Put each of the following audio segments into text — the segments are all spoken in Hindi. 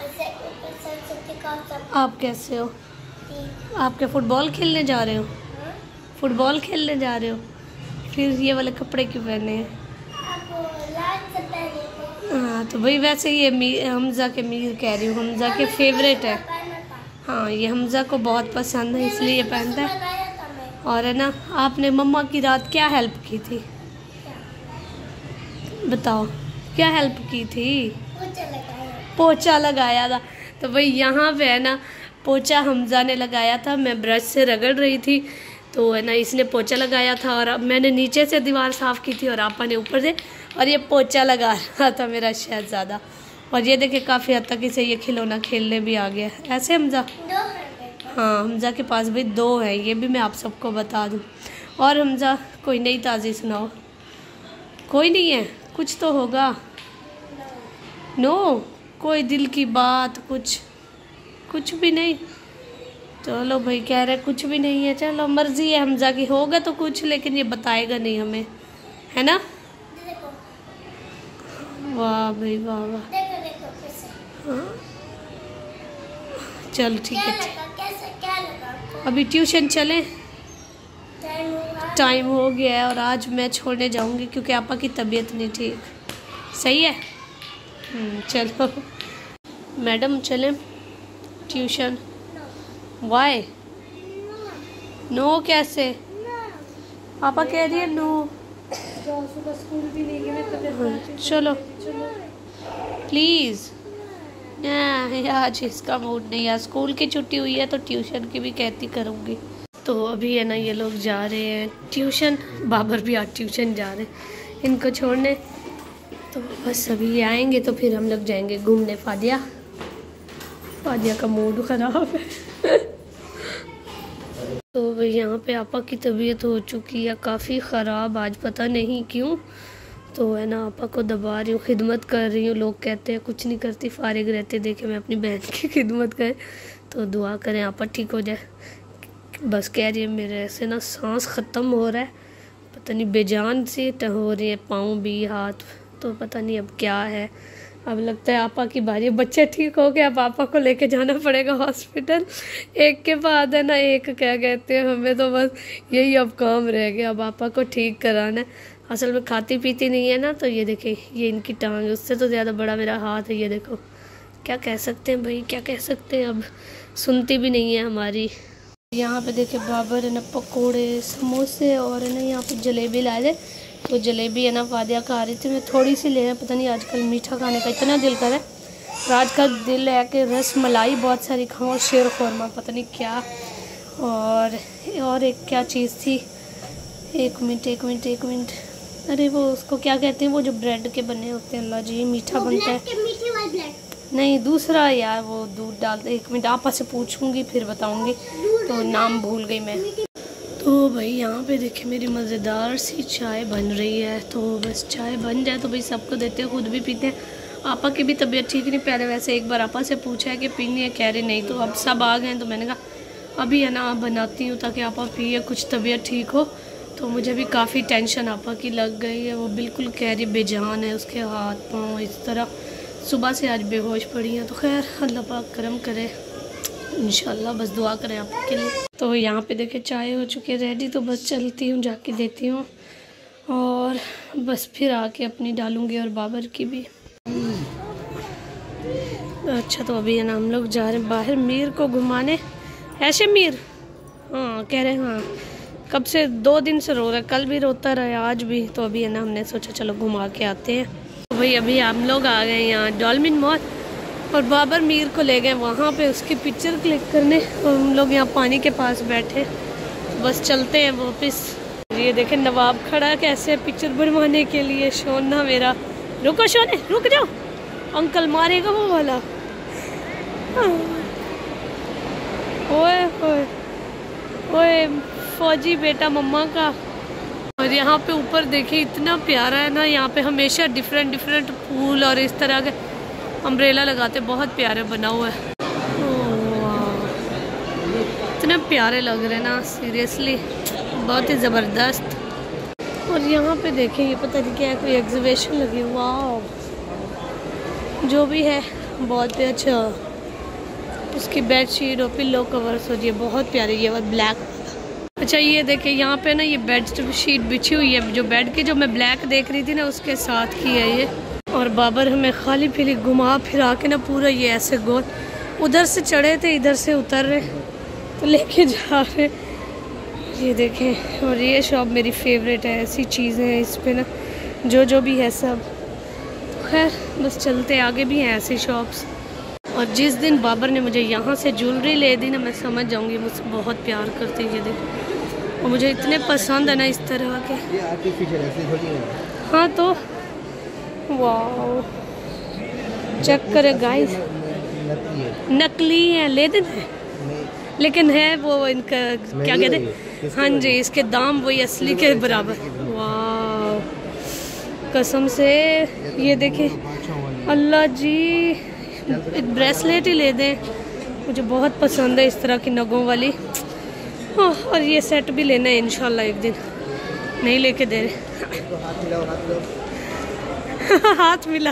आप कैसे हो? आप क्या फुटबॉल खेलने जा रहे हो? फुटबॉल खेलने जा रहे हो? फिर ये वाले कपड़े क्यों पहने हैं? हाँ तो भाई वैसे ये हमज़ा के मीर कह रही हूँ, हमज़ा के फेवरेट है। हाँ ये हमज़ा को बहुत पसंद है इसलिए ये पहनता है। और है ना, आपने मम्मा की रात क्या हेल्प की थी? बताओ क्या हेल्प की थी? पोछा लगाया था। तो भाई यहाँ पे है ना, पोछा हमज़ा ने लगाया था, मैं ब्रश से रगड़ रही थी तो है ना इसने पोछा लगाया था और मैंने नीचे से दीवार साफ़ की थी और आपा ने ऊपर से, और ये पोछा लगा रहा था मेरा शहज़ादा। और ये देखिए काफ़ी हद तक इसे ये खिलौना खेलने भी आ गया ऐसे हमज़ा। हाँ हमज़ा के पास भी 2 है, ये भी मैं आप सबको बता दूँ। और हमज़ा कोई नई ताज़ी सुनाओ। कोई नहीं है? कुछ तो होगा। नो कोई दिल की बात, कुछ भी नहीं। चलो भाई कह रहे कुछ भी नहीं है, चलो मर्जी है हमज़ा की, होगा तो कुछ लेकिन ये बताएगा नहीं हमें, है ना? वाह भाई वाह वाह। हाँ चल ठीक है, अभी ट्यूशन चले, टाइम हो गया है और आज मैं छोड़ने जाऊंगी क्योंकि आपा की तबीयत नहीं ठीक। सही है चलो मैडम चलें ट्यूशन। वाई नो कैसे? पापा कह रही है नो। सुबह स्कूल भी नहीं गए, चलो प्लीज़। आज इसका मूड नहीं है, स्कूल की छुट्टी हुई है तो ट्यूशन की भी कहती करूँगी। तो अभी है ना ये लोग जा रहे हैं ट्यूशन, बाबर भी आज ट्यूशन जा रहे हैं इनको छोड़ने। तो बस अभी ये आएंगे तो फिर हम लोग जाएंगे घूमने। फादिया का मूड ख़राब है तो भाई यहाँ पे आपा की तबीयत हो चुकी है काफ़ी ख़राब आज, पता नहीं क्यों। तो है ना आपा को दबा रही हूँ, खिदमत कर रही हूँ। लोग कहते हैं कुछ नहीं करती, फारिग रहते देखे मैं अपनी बहन की खिदमत करें। तो दुआ करें आपा ठीक हो जाए। बस कह रही है मेरे ऐसे ना सांस ख़त्म हो रहा है, पता नहीं बेजान सी हो रही है, पाँव भी हाथ, तो पता नहीं अब क्या है। अब लगता है आपा की बारी, बच्चे ठीक हो गए अब आपा को लेके जाना पड़ेगा हॉस्पिटल। एक के बाद है ना एक, क्या कहते हैं, हमें तो बस यही अब काम रह गया, अब आपा को ठीक कराना है। असल में खाती पीती नहीं है ना, तो ये देखिए ये इनकी टांग, उससे तो ज़्यादा बड़ा मेरा हाथ है। ये देखो क्या कह सकते हैं भाई, क्या कह सकते हैं, अब सुनती भी नहीं है हमारी। यहाँ पे देखिए बाबर है ना पकोड़े समोसे और है ना यहाँ पे जलेबी लाए थे, तो जलेबी है ना फादिया खा रही थी, मैं थोड़ी सी ले, पता नहीं आजकल मीठा खाने का इतना दिल करे। राज का दिल है कि रस मलाई बहुत सारी खाऊँ, शेर खुरमा पता नहीं क्या, और एक क्या चीज़ थी, एक मिनट, अरे वो उसको क्या कहते हैं, वो जो ब्रेड के बने होते हैं, अल्लाह जी मीठा बनता है। नहीं दूसरा यार, वो दूध डालते, 1 मिनट आपा से पूछूंगी फिर बताऊंगी, तो नाम भूल गई मैं। तो भाई यहाँ पे देखिए मेरी मज़ेदार सी चाय बन रही है, तो बस चाय बन जाए तो भाई सबको देते हैं, खुद भी पीते हैं। आपा की भी तबीयत ठीक नहीं, पहले वैसे एक बार आपा से पूछा है कि पीनी है, कह रहे नहीं, तो अब सब आ गए हैं तो मैंने कहा अभी है ना बनाती हूँ ताकि आपा पिए, कुछ तबीयत ठीक हो। तो मुझे भी काफ़ी टेंशन आपा की लग गई है, वो बिल्कुल कह रही बेजान है, उसके हाथ पाँव इस तरह, सुबह से आज बेहोश पड़ी हैं। तो खैर अल्लाह पाक करम करे इंशाल्लाह, बस दुआ करें आपके लिए। तो यहाँ पे देखे चाय हो चुकी है रेडी, तो बस चलती हूँ जाके देती हूँ और बस फिर आके अपनी डालूँगी और बाबर की भी। अच्छा तो अभी है ना हम लोग जा रहे हैं बाहर मीर को घुमाने। ऐसे मीर हाँ कह रहे हाँ, कब से 2 दिन से रो रहा है, कल भी रोता रहा आज भी। तो अभी है ना हमने सोचा चलो घुमा के आते हैं। तो भाई अभी हम लोग आ गए यहाँ डॉल्फिन मॉल और बाबर मीर को ले गए वहाँ पे उसकी पिक्चर क्लिक करने, और हम लोग यहाँ पानी के पास बैठे, तो बस चलते हैं वापस। ये देखें नवाब खड़ा है कैसे पिक्चर बनवाने के लिए। शोना मेरा, रुको शोने रुक जाओ, अंकल मारेगा वो वाला। ओए ओए ओए फौजी बेटा मम्मा का। और यहाँ पे ऊपर देखिए इतना प्यारा है ना, यहाँ पे हमेशा डिफरेंट फूल और इस तरह के अम्ब्रेला लगाते, बहुत प्यारे बना हुआ है। इतने प्यारे लग रहे हैं ना सीरियसली, बहुत ही ज़बरदस्त। और यहाँ पे देखिए ये पता नहीं क्या है, कोई एग्जीबिशन लगी हुआ, जो भी है बहुत ही अच्छा। उसकी बेड शीट और पिल्लो कवर्स हो जी बहुत प्यारी, ये ब्लैक। अच्छा ये देखिए यहाँ पे ना ये बेड शीट बिछी हुई है, जो बेड की जो मैं ब्लैक देख रही थी ना उसके साथ की है ये। और बाबर हमें खाली फिर घुमा फिरा के ना पूरा ये ऐसे गोल, उधर से चढ़े थे इधर से उतर रहे तो लेके जा रहे। ये देखें, और ये शॉप मेरी फेवरेट है, ऐसी चीज़ें हैं इस पे ना जो भी है सब। खैर बस चलते, आगे भी हैं ऐसी शॉप्स। और जिस दिन बाबर ने मुझे यहाँ से ज्वेलरी ले दी ना, मैं समझ जाऊँगी मुझसे बहुत प्यार करती है। ये देख, और मुझे इतने पसंद है ना इस तरह के। ये आर्टिफिशियल है। हाँ तो वाह, चेक करें गाइस, नकली है, ले देना लेकिन है वो इनका क्या कहते हैं, हाँ जी, इसके दाम वही असली के बराबर। वाह कसम से। ये देखें, अल्लाह जी, एक ब्रेसलेट ही ले दें, मुझे बहुत पसंद है इस तरह की नगों वाली। और ये सेट भी लेना है इंशाल्लाह एक दिन, नहीं लेके दे रहे। हाथ मिला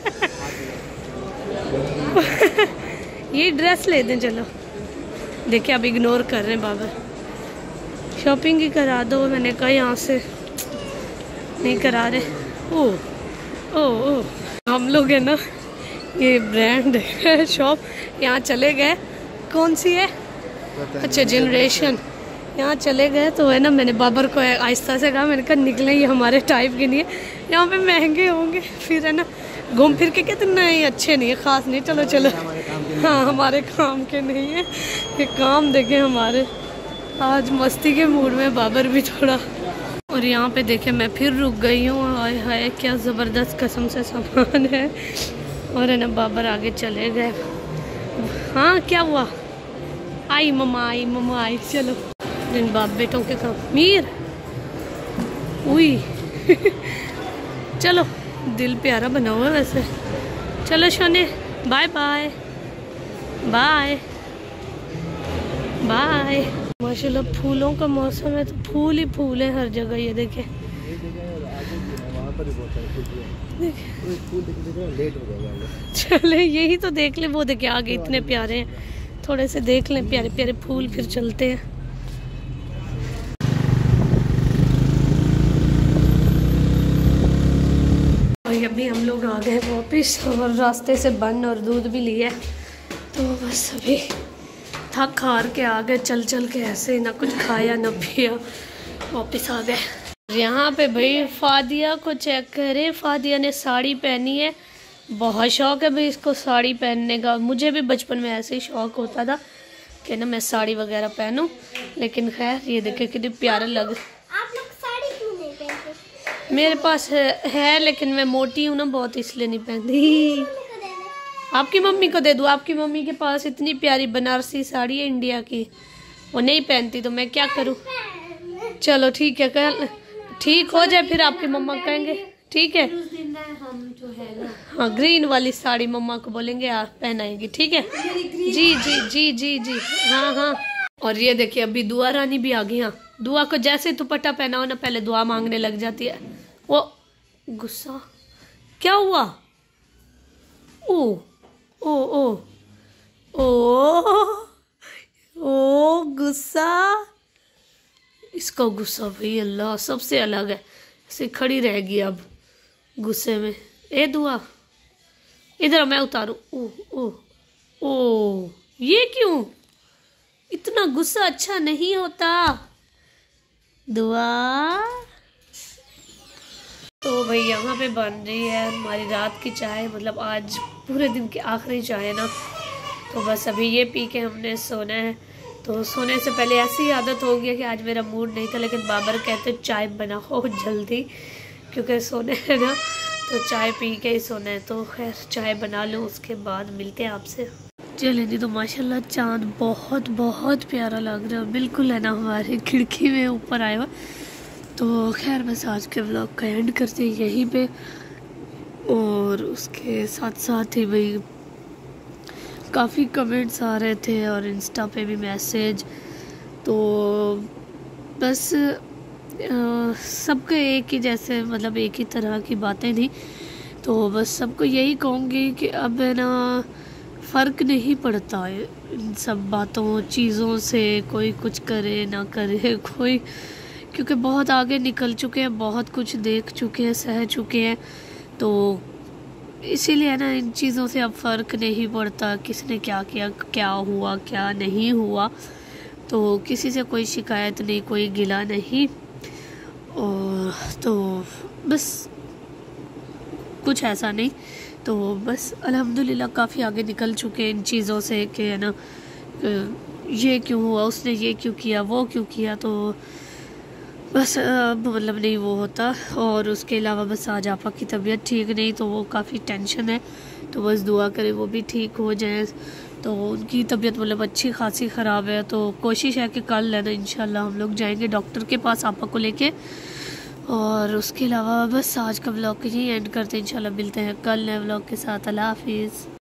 ये ड्रेस ले दें चलो। देखिए अब इग्नोर कर रहे हैं बाबा, शॉपिंग ही करा दो, मैंने कहा यहाँ से नहीं करा रहे। ओ हम लोग है ना, ये ब्रांड है शॉप, यहाँ चले गए। कौन सी है? अच्छा जनरेशन। यहाँ चले गए तो है ना, मैंने बाबर को आहिस्ता से कहा, मैंने कहा निकले, ये हमारे टाइप के नहीं है, यहाँ पे महंगे होंगे। फिर है ना घूम फिर के कहते नहीं अच्छे नहीं है, ख़ास नहीं, चलो चलो। हाँ हमारे काम के नहीं है ये, काम देखें हमारे। आज मस्ती के मूड में बाबर भी थोड़ा। और यहाँ पे देखें मैं फिर रुक गई हूँ, हाय हाय क्या ज़बरदस्त कसम से सामान है। और है ना बाबर आगे चले गए। हाँ क्या हुआ? आई मम्मा आई, चलो जिन बाप बेटों के काम। मीर उई चलो, दिल प्यारा बना हुआ है वैसे। चलो शोने, बाय बाय बाय बाय। माशाल्लाह फूलों का मौसम है तो फूल ही फूल है हर जगह। ये देखें, चले यही तो देख ले, वो देखे आगे इतने प्यारे हैं, थोड़े से देख लें प्यारे प्यारे फूल, फिर चलते हैं। और अभी हम लोग आ गए वापिस, और रास्ते से बन और दूध भी लिया, तो बस अभी थक हार के आ गए, चल चल के ऐसे, ना कुछ खाया ना पिया, वापिस आ गए। यहाँ पे भाई फादिया को चेक करे, फादिया ने साड़ी पहनी है, बहुत शौक है भाई इसको साड़ी पहनने का। मुझे भी बचपन में ऐसे ही शौक होता था कि ना मैं साड़ी वगैरह पहनूं, लेकिन खैर ये देखे कितनी प्यारे लग। आप लोग साड़ी क्यों नहीं पहनते? मेरे पास है लेकिन मैं मोटी हूँ ना बहुत, इसलिए नहीं पहनती। आपकी मम्मी को दे दूँ? आपकी मम्मी के पास इतनी प्यारी बनारसी साड़ी है इंडिया की, वो नहीं पहनती तो मैं क्या करूँ। चलो ठीक है, कल ठीक हो जाए फिर आपकी मम्मा कहेंगे ठीक है। हम जो है ना, हाँ ग्रीन वाली साड़ी मम्मा को बोलेंगे आप पहनाएंगी, ठीक है। जी जी जी जी जी हाँ हाँ। और ये देखिए अभी दुआ रानी भी आ गई। हाँ दुआ को जैसे दुपट्टा पहनाओ ना, पहले दुआ मांगने लग जाती है। वो गुस्सा क्या हुआ? ओ ओ ओ ओ ओ गुस्सा, इसका गुस्सा भाई अल्लाह सबसे अलग है, ऐसे खड़ी रहेगी अब गुस्से में। ए दुआ इधर मैं उतारूं। ओ ओ ओ ये क्यों? इतना गुस्सा अच्छा नहीं होता दुआ। तो भाई यहाँ पे बन रही है हमारी रात की चाय, मतलब आज पूरे दिन की आखिरी चाय है ना, तो बस अभी ये पी के हमने सोना है। तो सोने से पहले ऐसी आदत हो गई कि आज मेरा मूड नहीं था, लेकिन बाबर कहते चाय बनाओ जल्दी, क्योंकि सोने है ना तो चाय पी के ही सोना है। तो खैर चाय बना लो, उसके बाद मिलते हैं आपसे। चले जी, तो माशाल्लाह चाँद बहुत बहुत प्यारा लग रहा है, बिल्कुल है ना हमारी खिड़की में ऊपर आया हुआ। तो खैर बस आज के व्लॉग का एंड करते हैं यहीं पे, और उसके साथ साथ ही भाई काफ़ी कमेंट्स आ रहे थे और इंस्टा पे भी मैसेज, तो बस सबके एक ही जैसे, मतलब एक ही तरह की बातें थी तो बस सबको यही कहूँगी कि अब है ना फ़र्क नहीं पड़ता है इन सब बातों चीज़ों से, कोई कुछ करे ना करे कोई, क्योंकि बहुत आगे निकल चुके हैं, बहुत कुछ देख चुके हैं, सह चुके हैं। तो इसीलिए ना इन चीज़ों से अब फ़र्क नहीं पड़ता किसने क्या किया, क्या हुआ क्या नहीं हुआ। तो किसी से कोई शिकायत नहीं, कोई गिला नहीं। और तो बस कुछ ऐसा नहीं, तो बस अल्हम्दुलिल्लाह काफ़ी आगे निकल चुके हैं इन चीज़ों से कि है ना ये क्यों हुआ, उसने ये क्यों किया, वो क्यों किया। तो बस अब मतलब नहीं वो होता। और उसके अलावा बस आज आपा की तबीयत ठीक नहीं, तो वो काफ़ी टेंशन है, तो बस दुआ करें वो भी ठीक हो जाए। तो उनकी तबीयत मतलब अच्छी खासी ख़राब है, तो कोशिश है कि कल है ना इंशाल्लाह हम लोग जाएंगे डॉक्टर के पास आपा को लेके। और उसके अलावा बस आज का व्लॉग यही एंड करते हैं, इंशाल्लाह मिलते हैं कल नए व्लॉग के साथ। अल्लाह हाफिज़।